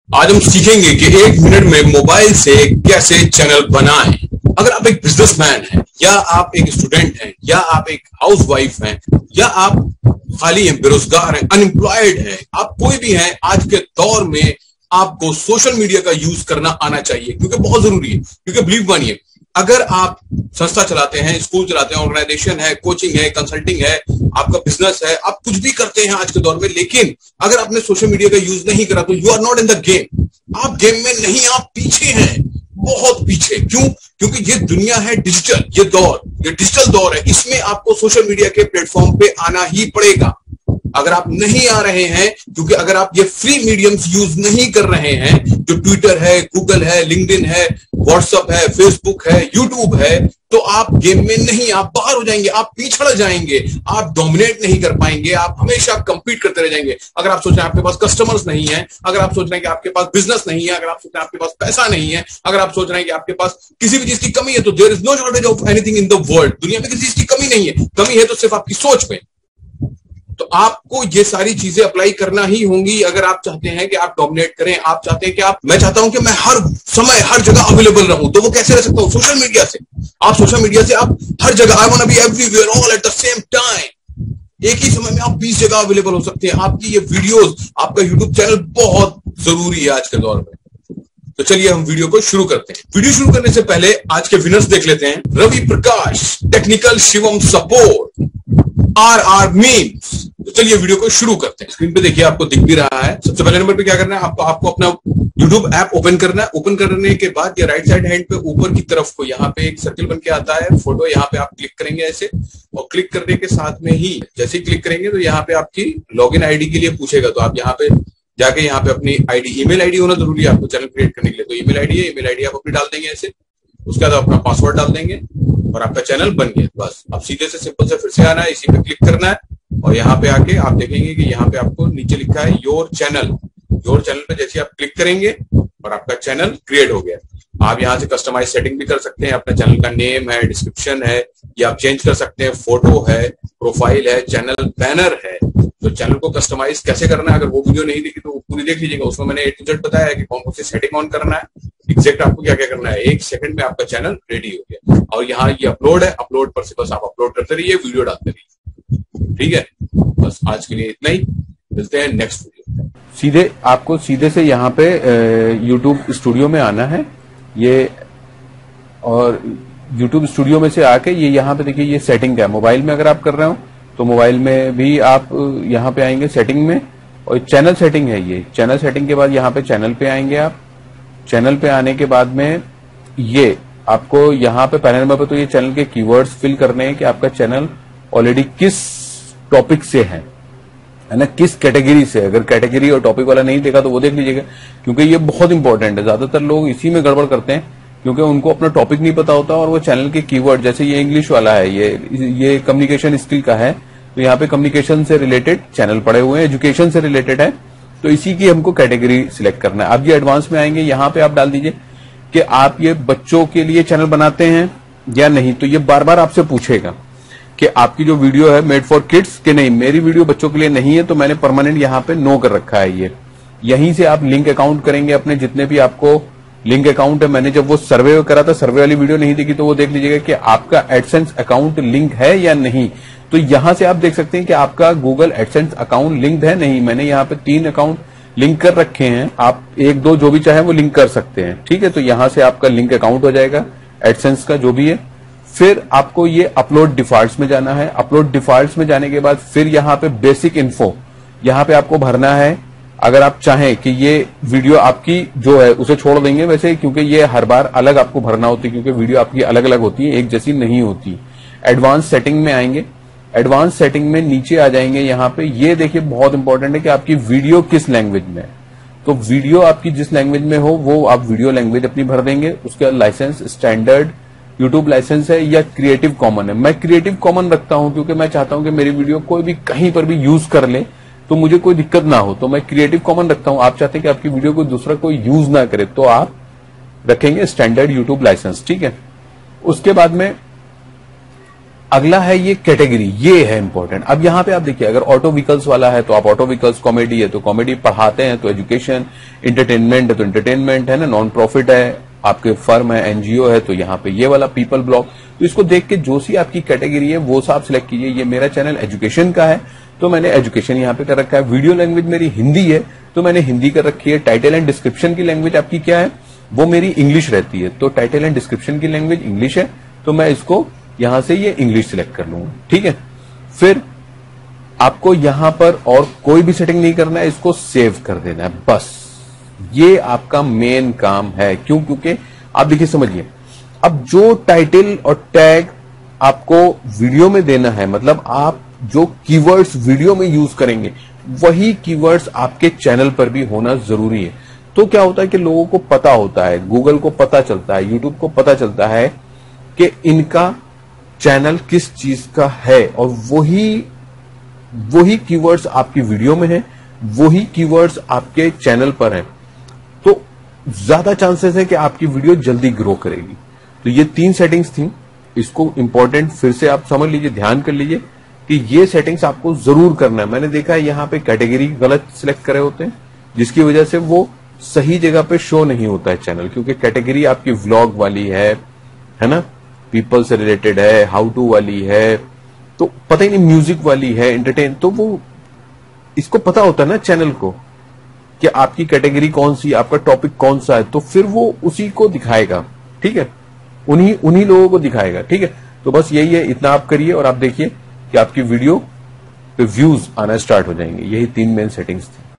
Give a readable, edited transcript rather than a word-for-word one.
आज हम सीखेंगे कि 1 मिनट में मोबाइल से कैसे चैनल बनाएं। अगर आप एक बिजनेसमैन हैं, या आप एक स्टूडेंट हैं, या आप एक हाउसवाइफ हैं, या आप खाली हैं, बेरोजगार हैं, अनएम्प्लॉयड हैं, आप कोई भी हैं, आज के दौर में आपको सोशल मीडिया का यूज करना आना चाहिए, क्योंकि बहुत जरूरी है। क्योंकि बिलीव मानिए, अगर आप संस्था चलाते हैं, स्कूल चलाते हैं, ऑर्गेनाइजेशन है, कोचिंग है, कंसल्टिंग है, आपका बिजनेस है, आप कुछ भी करते हैं आज के दौर में, लेकिन अगर आपने सोशल मीडिया का यूज नहीं करा तो you are not in the game. आप गेम में नहीं, आप पीछे हैं, बहुत पीछे। क्यों? क्योंकि ये दुनिया है डिजिटल, ये डिजिटल दौर है, इसमें आपको सोशल मीडिया के प्लेटफॉर्म पे आना ही पड़ेगा। अगर आप नहीं आ रहे हैं, क्योंकि अगर आप ये फ्री मीडियम्स यूज नहीं कर रहे हैं, जो ट्विटर है, गूगल है, लिंक्डइन है, व्हाट्सएप है, फेसबुक है, यूट्यूब है, तो आप गेम में नहीं, आप बाहर हो जाएंगे, आप पिछड़ जाएंगे, आप डोमिनेट नहीं कर पाएंगे, आप हमेशा कंपीट करते रह जाएंगे। अगर आप सोच रहे हैं आपके पास कस्टमर्स नहीं है, अगर आप सोच रहे हैं कि आपके पास बिजनेस नहीं है, अगर आप सोच रहे हैं आपके पास पैसा नहीं है, अगर आप सोच रहे हैं कि आपके पास किसी भी चीज की कमी है, तो there is no shortage of anything in the world. दुनिया में किसी चीज की कमी नहीं है, कमी है तो सिर्फ आपकी सोच में। तो आपको ये सारी चीजें अप्लाई करना ही होंगी अगर आप चाहते हैं कि आप डोमिनेट करें। आप चाहते हैं कि मैं चाहता हूं कि मैं हर समय हर जगह अवेलेबल रहूं, तो वो कैसे रह सकता हूं? सोशल मीडिया से। आप सोशल मीडिया से आप हर जगह, I want to be everywhere all at the same time. एक ही समय में आप 20 जगह अवेलेबल हो सकते हैं। आपकी ये वीडियोस, आपका यूट्यूब चैनल बहुत जरूरी है आज के दौर में। तो चलिए हम वीडियो को शुरू करते हैं। वीडियो शुरू करने से पहले आज के विनर्स देख लेते हैं। Ravi Prakash, technical Shivam support, R memes. तो चलिए वीडियो को शुरू करते हैं। स्क्रीन पे देखिए, आपको दिख भी रहा है। सबसे पहले नंबर पे क्या करना है, आपको अपना YouTube ऐप ओपन करना है। ओपन करने के बाद ये राइट साइड हैंड पे ऊपर की तरफ को यहाँ पे एक सर्कल बन के आता है, फोटो, यहाँ पे आप क्लिक करेंगे ऐसे, और क्लिक करने के साथ में ही जैसे ही क्लिक करेंगे तो यहाँ पे आपकी लॉगिन आईडी के लिए पूछेगा। तो आप यहाँ पे जाके यहाँ पे अपनी आईडी, ईमेल आईडी होना जरूरी है आपको चैनल क्रिएट करने के लिए। तो ईमेल आईडी है, ईमेल आईडी आप अपनी डाल देंगे ऐसे, उसके बाद अपना पासवर्ड डाल देंगे और आपका चैनल बन गया। बस अब सीधे से सिंपल से फिर से आना है, इसी पे क्लिक करना है और यहाँ पे आके आप देखेंगे कि यहाँ पे आपको नीचे लिखा है योर चैनल। योर चैनल पे जैसे आप क्लिक करेंगे और आपका चैनल क्रिएट हो गया। आप यहाँ से कस्टमाइज सेटिंग भी कर सकते हैं, अपने चैनल का नेम है, डिस्क्रिप्शन है, ये आप चेंज कर सकते हैं, फोटो है, प्रोफाइल है, चैनल बैनर है। तो चैनल को कस्टमाइज कैसे करना है, अगर वो वीडियो नहीं देखी तो पूरी देख लीजिएगा, उसमें मैंने A to Z बताया है कि कौन कौन सी सेटिंग ऑन करना है, एग्जैक्ट आपको क्या क्या करना है। 1 सेकंड में आपका चैनल रेडी हो गया। और यहाँ ये अपलोड है, अपलोड पर से बस आप अपलोड करते रहिए, वीडियो डालते रहिए। ठीक है, बस आज के लिए इतना ही, मिलते हैं नेक्स्ट वीडियो। आपको सीधे से यहाँ पे YouTube स्टूडियो में आना है, ये, और YouTube स्टूडियो में से आके ये यहाँ पे देखिए, ये सेटिंग का है। मोबाइल में अगर आप कर रहे हो तो मोबाइल में भी आप यहाँ पे आएंगे सेटिंग में, और चैनल सेटिंग है ये। चैनल सेटिंग के बाद यहाँ पे चैनल पे आएंगे आप। चैनल पे आने के बाद में ये आपको यहाँ पे पहले नंबर पे तो ये चैनल के कीवर्ड्स फिल करने हैं कि आपका चैनल ऑलरेडी किस टॉपिक से है ना, किस कैटेगरी से। अगर कैटेगरी और टॉपिक वाला नहीं देखा तो वो देख लीजिएगा, क्योंकि ये बहुत इंपॉर्टेंट है। ज्यादातर लोग इसी में गड़बड़ करते हैं, क्योंकि उनको अपना टॉपिक नहीं पता होता और वो चैनल के कीवर्ड, जैसे ये इंग्लिश वाला है, ये कम्युनिकेशन स्किल का है, तो यहाँ पे कम्युनिकेशन से रिलेटेड चैनल पड़े हुए हैं, एजुकेशन से रिलेटेड है, तो इसी की हमको कैटेगरी सिलेक्ट करना है। अब ये एडवांस में आएंगे, यहाँ पे आप डाल दीजिए कि आप ये बच्चों के लिए चैनल बनाते हैं या नहीं। तो ये बार बार आपसे पूछेगा कि आपकी जो वीडियो है मेड फॉर किड्स के नहीं, मेरी वीडियो बच्चों के लिए नहीं है, तो मैंने परमानेंट यहाँ पे नो कर रखा है ये। यहीं से आप लिंक अकाउंट करेंगे अपने, जितने भी आपको लिंक अकाउंट है। मैंने जब वो सर्वे करा था, सर्वे वाली वीडियो नहीं देखी तो वो देख लीजिएगा कि आपका एडसेंस अकाउंट लिंक है या नहीं। तो यहां से आप देख सकते हैं कि आपका गूगल एडसेंस अकाउंट लिंक्ड है नहीं। मैंने यहाँ पे 3 अकाउंट लिंक कर रखे हैं, आप 1-2 जो भी चाहे वो लिंक कर सकते हैं। ठीक है, तो यहां से आपका लिंक अकाउंट हो जाएगा एडसेंस का जो भी है। फिर आपको ये अपलोड डिफॉल्ट्स में जाना है। अपलोड डिफॉल्ट्स में जाने के बाद फिर यहाँ पे बेसिक इन्फो, यहाँ पे आपको भरना है। अगर आप चाहें कि ये वीडियो आपकी जो है उसे छोड़ देंगे वैसे, क्योंकि ये हर बार अलग आपको भरना होती है, क्योंकि वीडियो आपकी अलग अलग होती है, एक जैसी नहीं होती। एडवांस सेटिंग में आएंगे, एडवांस सेटिंग में नीचे आ जाएंगे। यहाँ पे ये देखिए बहुत इंपॉर्टेंट है कि आपकी वीडियो किस लैंग्वेज में है। तो वीडियो आपकी जिस लैंग्वेज में हो वो आप वीडियो लैंग्वेज अपनी भर देंगे। उसके बाद लाइसेंस स्टैंडर्ड यूट्यूब लाइसेंस है या क्रिएटिव कॉमन है। मैं क्रिएटिव कॉमन रखता हूं क्योंकि मैं चाहता हूं कि मेरी वीडियो कोई भी कहीं पर भी यूज कर ले तो मुझे कोई दिक्कत ना हो, तो मैं क्रिएटिव कॉमन रखता हूं। आप चाहते हैं कि आपकी वीडियो को दूसरा कोई यूज ना करे तो आप रखेंगे स्टैंडर्ड यूट्यूब लाइसेंस। ठीक है, उसके बाद में अगला है ये कैटेगरी, ये है इंपॉर्टेंट। अब यहां पे आप देखिए, अगर ऑटो व्हीकल्स वाला है तो आप ऑटो व्हीकल्स, कॉमेडी है तो कॉमेडी, पढ़ाते हैं तो एजुकेशन, एंटरटेनमेंट है तो एंटरटेनमेंट, है ना, नॉन प्रॉफिट है, आपके फर्म है, एनजीओ है तो यहाँ पे ये वाला पीपल ब्लॉग। तो इसको देख के जो सी आपकी कैटेगरी है वो सा आप सिलेक्ट कीजिए। ये मेरा चैनल एजुकेशन का है तो मैंने एजुकेशन यहाँ पे कर रखा है। वीडियो लैंग्वेज मेरी हिंदी है तो मैंने हिंदी कर रखी है। टाइटल एंड डिस्क्रिप्शन की लैंग्वेज आपकी क्या है, वो मेरी इंग्लिश रहती है, तो टाइटल एंड डिस्क्रिप्शन की लैंग्वेज इंग्लिश है तो मैं इसको यहां से ये इंग्लिश सिलेक्ट कर लूंगा, ठीक है। फिर आपको यहां पर और कोई भी सेटिंग नहीं करना है, इसको सेव कर देना है, बस ये आपका मेन काम है। क्यों? क्योंकि आप देखिए, समझिए, अब जो टाइटल और टैग आपको वीडियो में देना है, मतलब आप जो कीवर्ड्स वीडियो में यूज करेंगे वही कीवर्ड्स आपके चैनल पर भी होना जरूरी है। तो क्या होता है कि लोगों को पता होता है, गूगल को पता चलता है, यूट्यूब को पता चलता है कि इनका चैनल किस चीज का है, और वही कीवर्ड्स आपकी वीडियो में है, वही कीवर्ड्स आपके चैनल पर हैं, तो ज्यादा चांसेस है कि आपकी वीडियो जल्दी ग्रो करेगी। तो ये 3 सेटिंग्स थी, इसको इंपॉर्टेंट फिर से आप समझ लीजिए, ध्यान कर लीजिए कि ये सेटिंग्स आपको जरूर करना है। मैंने देखा है यहां पे कैटेगरी गलत सिलेक्ट करे होते हैं, जिसकी वजह से वो सही जगह पे शो नहीं होता है चैनल, क्योंकि कैटेगरी आपकी व्लॉग वाली है ना, पीपल से रिलेटेड है, हाउ टू वाली है, तो पता ही नहीं, म्यूजिक वाली है, एंटरटेन, तो वो इसको पता होता है ना चैनल को कि आपकी कैटेगरी कौन सी, आपका टॉपिक कौन सा है, तो फिर वो उसी को दिखाएगा, ठीक है, उन्हीं लोगों को दिखाएगा, ठीक है। तो बस यही है, इतना आप करिए और आप देखिए कि आपकी वीडियो पे व्यूज आना स्टार्ट हो जाएंगे। यही 3 मेन सेटिंग्स थी।